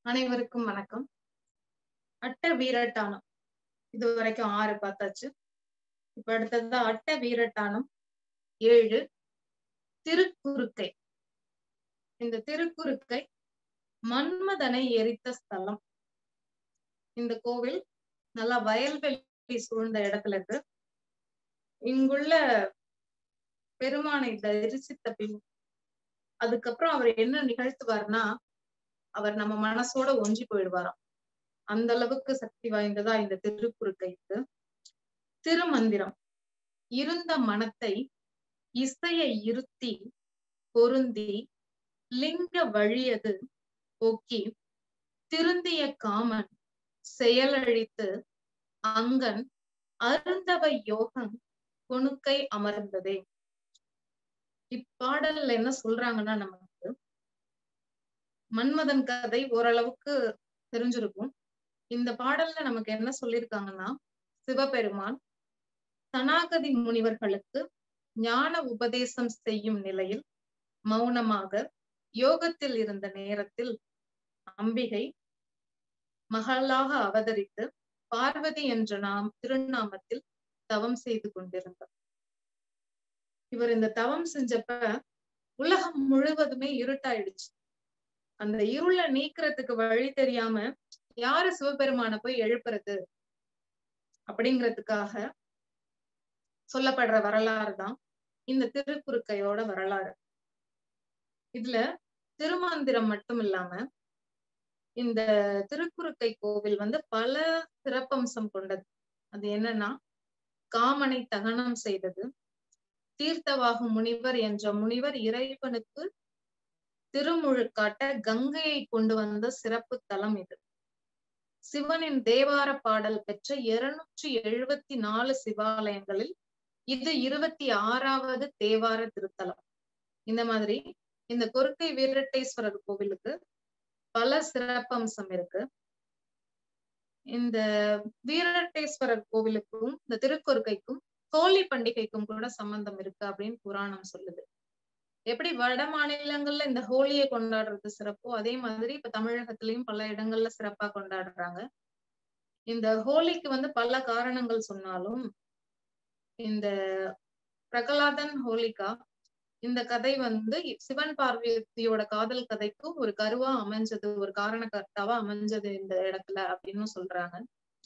அனைவருக்கும் வணக்கம். அட்ட வீரட்டானம் இது வரைக்கும் 6 பார்த்தாச்சு. இப்ப அடுத்தது அட்ட வீரட்டானம் 7 திருக்குறுக்கை. இந்த திருக்குறுக்கை மன்மதனை எரித்த ஸ்தலம். இந்த கோவில் நல்லா வயல்வெளி சூழ்ந்த இடத்துல இருக்கு. இங்குள்ள பெருமானை தரிசித்த பின் அதுக்கப்புறம் அவர் என்ன நிகழ்த்துவார்னா, அவர் நம்ம மனசோட ஒன்றி போயிடுவாராம். அந்த அளவுக்கு சக்தி வாய்ந்ததா இந்த திருக்குறுக்கைக்கு. திருமந்திரம் இருந்த மனத்தை இசையை இருத்தி பொருந்தி லிங்க வழியது போக்கி திருந்திய காமன் செயலழித்து அங்கன் அருந்தவ யோகம் கொணுக்கை அமர்ந்ததே. இப்பாடல்ல என்ன சொல்றாங்கன்னா, நமக்கு மன்மதன் கதை ஓரளவுக்கு தெரிஞ்சிருக்கும். இந்த பாடல்ல நமக்கு என்ன சொல்லியிருக்காங்கன்னா, சிவபெருமான் சனாகதி முனிவர்களுக்கு ஞான உபதேசம் செய்யும் நிலையில் மௌனமாக யோகத்தில் இருந்த நேரத்தில் அம்பிகை மகளாக அவதரித்து பார்வதி என்ற திருநாமத்தில் தவம் செய்து கொண்டிருந்தார். இவர் இந்த தவம் செஞ்சப்ப உலகம் முழுவதுமே இருட்டாயிடுச்சு. அந்த இருளை நீக்கிறதுக்கு வழி தெரியாம யாரு சிவபெருமான போய் எழுப்புறது அப்படிங்கிறதுக்காக சொல்லப்படுற வரலாறு தான் இந்த திருக்குறுக்கையோட வரலாறு. இதுல திருமந்திரம் மட்டும் இல்லாம இந்த திருக்குறுக்கை கோவில் பல சிறப்பம்சம் கொண்டது. அது என்னன்னா, காமனை தகனம் செய்தது. தீர்த்தவாகு முனிவர் என்ற முனிவர் இறைவனுக்கு திருமுழுக்காட்ட கங்கையை கொண்டு வந்த சிறப்பு தலம் இது. சிவனின் தேவார பாடல் பெற்ற 274 சிவாலயங்களில் இது 26வது தேவார திருத்தலம். இந்த மாதிரி இந்த கொருக்கை வீரட்டேஸ்வரர் கோவிலுக்கு பல சிறப்பம்சம் இருக்கு. இந்த வீரட்டேஸ்வரர் கோவிலுக்கும் இந்த திருக்கொருக்கைக்கும் ஹோலி பண்டிகைக்கும் கூட சம்பந்தம் இருக்கு அப்படின்னு புராணம் சொல்லுது. எப்படி வட மாநிலங்கள்ல இந்த ஹோலியை கொண்டாடுறது சிறப்போ, அதே மாதிரி இப்ப தமிழகத்திலயும் பல இடங்கள்ல சிறப்பா கொண்டாடுறாங்க. இந்த ஹோலிக்கு பல காரணங்கள் சொன்னாலும், இந்த பிரகலாதன் ஹோலிகா இந்த கதை சிவன் பார்வதியோட காதல் கதைக்கும் ஒரு கருவா அமைஞ்சது, ஒரு காரணகர்த்தாவா அமைஞ்சது இந்த இடத்துல அப்படின்னு சொல்றாங்க.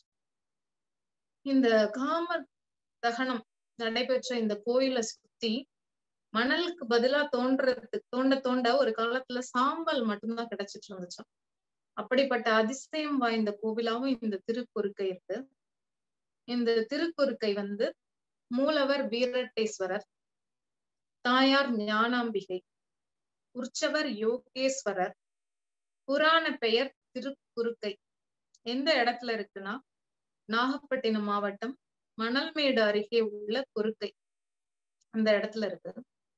இந்த காம தகனம் நடைபெற்ற இந்த கோயிலை சுத்தி மணலுக்கு பதிலா தோண்ட தோண்ட ஒரு காலத்துல சாம்பல் மட்டும்தான் கிடைச்சிட்டு இருந்துச்சாம். அப்படிப்பட்ட அதிசயம் வாய்ந்த கோவிலாவும் இந்த திருக்கொருக்கை இருக்கு. இந்த திருக்கொருக்கை மூலவர் வீரட்டேஸ்வரர், தாயார் ஞானாம்பிகை, உற்சவர் யோகேஸ்வரர், புராண பெயர் திருக்குறுக்கை. எந்த இடத்துல இருக்குன்னா, நாகப்பட்டினம் மாவட்டம் மணல்மேடு அருகே உள்ள கொருக்கை அந்த இடத்துல இருக்கு.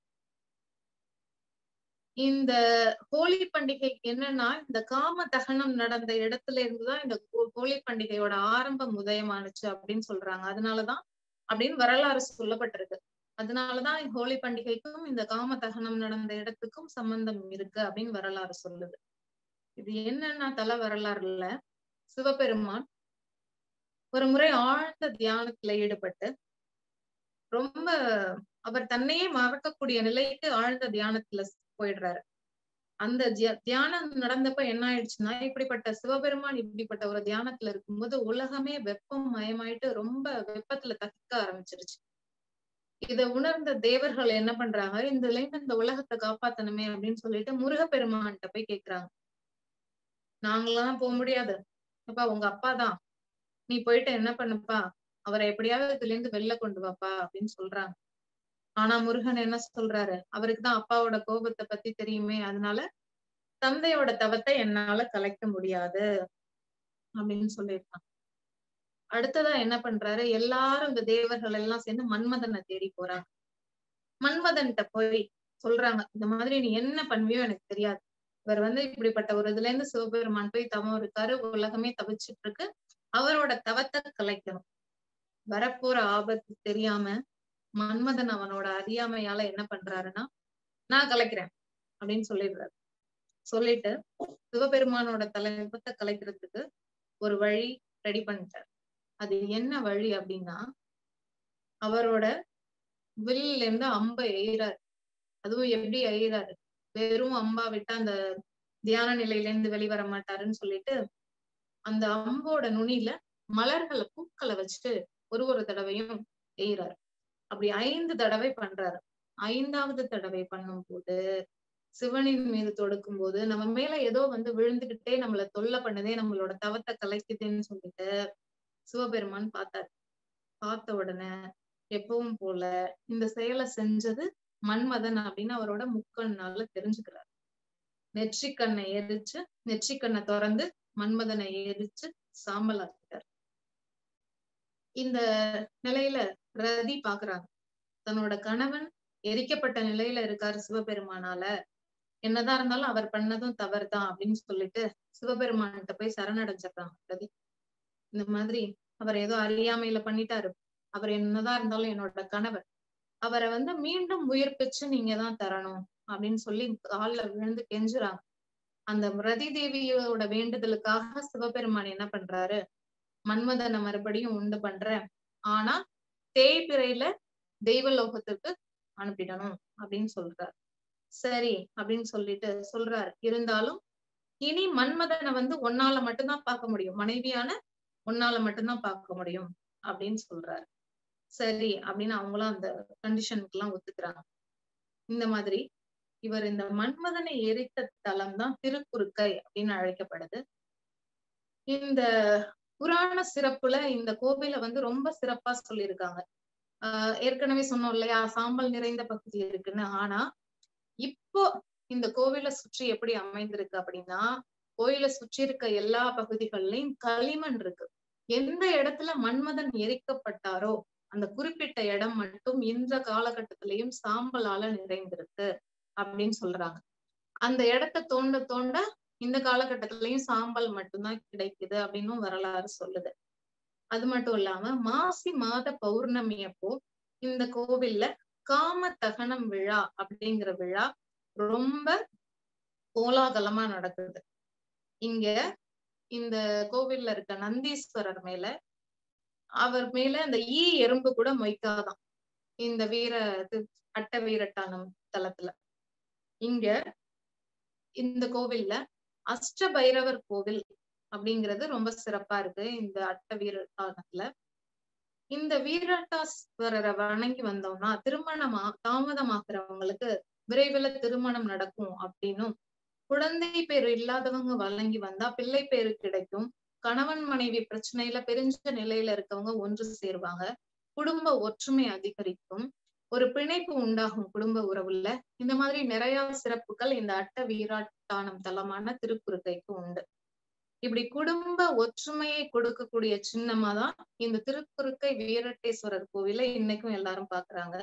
இந்த ஹோலி பண்டிகை என்னன்னா, இந்த காம தகனம் நடந்த இடத்துல இருந்துதான் இந்த ஹோலி பண்டிகையோட ஆரம்பம் உதயமானுச்சு அப்படின்னு சொல்றாங்க. அதனாலதான் அப்படின்னு வரலாறு சொல்லப்பட்டிருக்கு. அதனாலதான் ஹோலி பண்டிகைக்கும் இந்த காம தகனம் நடந்த இடத்துக்கும் சம்பந்தம் இருக்கு அப்படின்னு வரலாறு சொல்லுது. இது என்னன்னா தல வரலாறு இல்ல. சிவபெருமான் ஒரு முறை ஆழ்ந்த தியானத்துல ஈடுபட்டு ரொம்ப அவர் தன்னையே மறக்கக்கூடிய நிலைக்கு ஆழ்ந்த தியானத்துல போயிடுறாரு. அந்த தியானம் நடந்தப்ப என்ன ஆயிடுச்சுன்னா, இப்படிப்பட்ட சிவபெருமான் இப்படிப்பட்ட ஒரு தியானத்துல இருக்கும்போது உலகமே வெப்பம் மயமாயிட்டு ரொம்ப வெப்பத்துல தகிக்க ஆரம்பிச்சிருச்சு. இதை உணர்ந்த தேவர்கள் என்ன பண்றாங்க, இந்த உலகத்தை காப்பாத்தணுமே அப்படின்னு சொல்லிட்டு முருகப்பெருமான்கிட்ட போய் கேக்குறாங்க. நாங்களாம் போக முடியாது, அப்பா உங்க அப்பா தான், நீ போயிட்டு என்ன பண்ணுப்பா, அவரை எப்படியாவது இதுல இருந்து வெளில கொண்டு வாப்பா அப்படின்னு சொல்றாங்க. ஆனா முருகன் என்ன சொல்றாரு, அவருக்குதான் அப்பாவோட கோபத்தை பத்தி தெரியுமே, அதனால தந்தையோட தவத்தை என்னால கலைக்க முடியாது அப்படின்னு சொல்லியிருக்காங்க. அடுத்ததா என்ன பண்றாரு, எல்லாரும் இந்த தேவர்கள் எல்லாம் சேர்ந்து மன்மதனை தேடி போறாங்க. மன்மதன்கிட்ட போய் சொல்றாங்க, இந்த மாதிரி நீ என்ன பண்ணுவியோ எனக்கு தெரியாது, இவர் இப்படிப்பட்ட ஒரு இதுல இருந்து சிவபெருமான் போய் தவம் இருக்காரு, உலகமே தவிச்சிட்டு இருக்கு, அவரோட தவத்தை கலைக்கணும். வரப்போற ஆபத்து தெரியாம மன்மதன் அவனோட அறியாமையால என்ன பண்றாருன்னா, நான் கலைக்கிறேன் அப்படின்னு சொல்லிடுறாரு. சொல்லிட்டு சிவபெருமானோட தலைப்பத்தை கலைக்கிறதுக்கு ஒரு வழி ரெடி பண்ணிட்டார். அது என்ன வழி அப்படின்னா, அவரோட வில்ல இருந்து அம்ப எய்றாரு. அதுவும் எப்படி எய்றாரு, வெறும் அம்பா விட்டா அந்த தியான நிலையில இருந்து வெளிவர மாட்டாருன்னு சொல்லிட்டு அந்த அம்போட நுனியில மலர்களை பூக்களை வச்சுட்டு ஒரு தடவையும் எய்றாரு. அப்படி 5 தடவை பண்றாரு. 5வது தடவை பண்ணும் போது சிவனின் மீது தொடுக்கும் போது நம்ம மேல ஏதோ விழுந்துகிட்டே நம்மள தொல்லை பண்ணுதே, நம்மளோட தவத்தை கலைக்குதுன்னு சொல்லிட்டு சிவபெருமான் பார்த்தாரு. பார்த்த உடனே எப்பவும் போல இந்த செயலை செஞ்சது மன்மதன் அப்படின்னு அவரோட முக்கண்ணால தெரிஞ்சுக்கிறார். நெற்றிக்கண்ணை எரிச்சு, நெற்றிக்கண்ணை திறந்து மன்மதனை எரிச்சு சாம்பலாக்கிட்டார். இந்த நிலையில ரதி பாக்குறாங்க, தன்னோட கணவன் எரிக்கப்பட்ட நிலையில இருக்காரு சிவபெருமானால, என்னதான் இருந்தாலும் அவர் பண்ணதும் தவறுதான் அப்படின்னு சொல்லிட்டு சிவபெருமான்கிட்ட போய் சரணடைஞ்சிடறாங்க ரதி. இந்த மாதிரி அவர் ஏதோ அறியாமையில பண்ணிட்டாரு, அவர் என்னதான் இருந்தாலும் என்னோட கணவர், அவரை மீண்டும் உயிர்ப்பிச்சு நீங்க தான் தரணும் அப்படின்னு சொல்லி கால்ல விழுந்து கெஞ்சுறாங்க. அந்த ரதி தேவியோட வேண்டுதலுக்காக சிவபெருமான் என்ன பண்றாரு, மன்மதனை மறுபடியும் உண்டு பண்ற, ஆனா தேய்பிறையில தெய்வலோகத்துக்கு அனுப்பிடணும் அப்படின்னு சொல்றாரு. சரி அப்படின்னு சொல்லிட்டு சொல்றாரு. இருந்தாலும் இனி மன்மதனை ஒன்னால மட்டும்தான் பார்க்க முடியும், மனைவியான ஒன்னால மட்டும்தான் பார்க்க முடியும் அப்படின்னு சொல்றாரு. சரி அப்படின்னு அவங்களும் அந்த கண்டிஷனுக்கு எல்லாம் ஒத்துக்கிறாங்க. இந்த மாதிரி இவர் இந்த மன்மதனை எரித்த தலம் தான் திருக்குறுக்கை அப்படின்னு அழைக்கப்படுது. இந்த புராண சிறப்புல இந்த கோவில ரொம்ப சிறப்பா சொல்லியிருக்காங்க. ஏற்கனவே சொன்னோம் இல்லையா, சாம்பல் நிறைந்த பகுதி இருக்குன்னு. ஆனா இப்போ இந்த கோவிலை சுற்றி எப்படி அமைந்திருக்கு அப்படின்னா, கோயிலை சுற்றி இருக்க எல்லா பகுதிகள்லயும் களிமண் இருக்கு. எந்த இடத்துல மன்மதன் எரிக்கப்பட்டாரோ அந்த குறிப்பிட்ட இடம் மட்டும் இந்த காலகட்டத்திலையும் சாம்பலால நிறைந்திருக்கு அப்படின்னு சொல்றாங்க. அந்த இடத்தை தோண்ட தோண்ட இந்த காலகட்டத்திலையும் சாம்பல் மட்டும்தான் கிடைக்குது அப்படின்னு வரலாறு சொல்லுது. அது மட்டும் இல்லாம மாசி மாத பௌர்ணமி அப்போ இந்த கோவில்ல காம தகனம் விழா அப்படிங்கிற விழா ரொம்ப கோலாகலமா நடக்குது. இங்க இந்த கோவில்ல இருக்க நந்தீஸ்வரர் மேல, அவர் மேல அந்த எறும்பு கூட மொய்க்காதான் இந்த அட்ட வீரட்டானம் தலத்துல. இங்க இந்த கோவில்ல அஷ்ட பைரவர் கோவில் அப்படிங்கிறது ரொம்ப சிறப்பா இருக்கு. இந்த அட்ட வீரட்டானத்துல இந்த வீரட்டாஸ்வரரை வணங்கி வந்தோம்னா திருமணமா தாமதமாக்குறவங்களுக்கு விரைவில் திருமணம் நடக்கும் அப்படின்னும், குழந்தை பேரு இல்லாதவங்க வழங்கி வந்தா பிள்ளை பேரு கிடைக்கும், கணவன் மனைவி பிரச்சனையில பிரிஞ்ச நிலையில இருக்கவங்க ஒன்று சேருவாங்க, குடும்ப ஒற்றுமை அதிகரிக்கும், ஒரு பிணைப்பு உண்டாகும் குடும்ப உறவுல. இந்த மாதிரி நிறைய சிறப்புகள் இந்த அட்ட வீராட்டானம் தலமான திருக்குறுக்கைக்கு உண்டு. இப்படி குடும்ப ஒற்றுமையை கொடுக்கக்கூடிய சின்னமா தான் இந்த திருக்குறுக்கை வீரட்டேஸ்வரர் கோவிலை இன்னைக்கும் எல்லாரும் பாக்குறாங்க.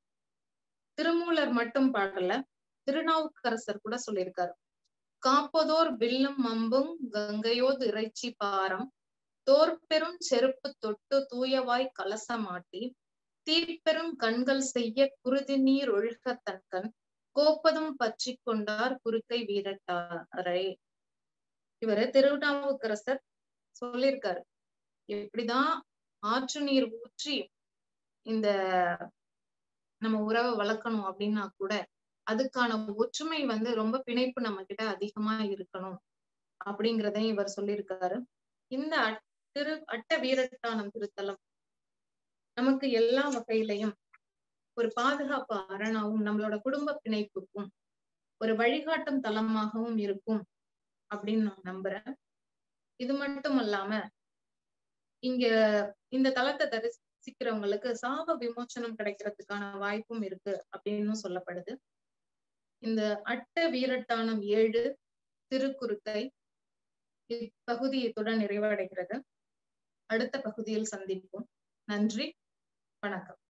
திருமூலர் மட்டும் பாடல, திருநாவுக்கரசர் கூட சொல்லியிருக்காரு, காப்பதோர் வில்லும் அம்பும் கங்கையோது இறைச்சி பாரம், தோற்பெரும் செருப்பு தொட்டு தூயவாய் கலசமாட்டி, தீர்ப்பெரும் கண்கள் செய்ய குருதி நீர் ஒழுக தன்கண், கோப்பதும் பற்றி கொண்டார் குறுக்கை வீரட்டாரை. இவரு திருநாவுக்கரசர் சொல்லியிருக்காரு, எப்படிதான் ஆற்று நீர் ஊற்றி இந்த நம்ம உறவை வளர்க்கணும் அப்படின்னா கூட அதுக்கான ஒற்றுமை ரொம்ப பிணைப்பு நம்ம கிட்ட அதிகமா இருக்கணும் அப்படிங்கிறதையும் இவர் சொல்லியிருக்காரு. இந்த அட்ட வீரட்டானம் திருத்தலம் நமக்கு எல்லா வகையிலையும் ஒரு பாதுகாப்பு அரணாவும் நம்மளோட குடும்ப பிணைப்புக்கும் ஒரு வழிகாட்டும் தலமாகவும் இருக்கும் அப்படின்னு நான் நம்புறேன். இது மட்டும் இல்லாம இங்க இந்த தலத்தை தரிசிக்கிறவங்களுக்கு சாப விமோச்சனம் கிடைக்கிறதுக்கான வாய்ப்பும் இருக்கு அப்படின்னு சொல்லப்படுது. இந்த அட்ட வீரட்டானம் 7 திருக்குறுக்கை இப்பகுதி இத்துடன் நிறைவடைகிறது. அடுத்த பகுதியில் சந்திப்போம். நன்றி, வணக்கம்.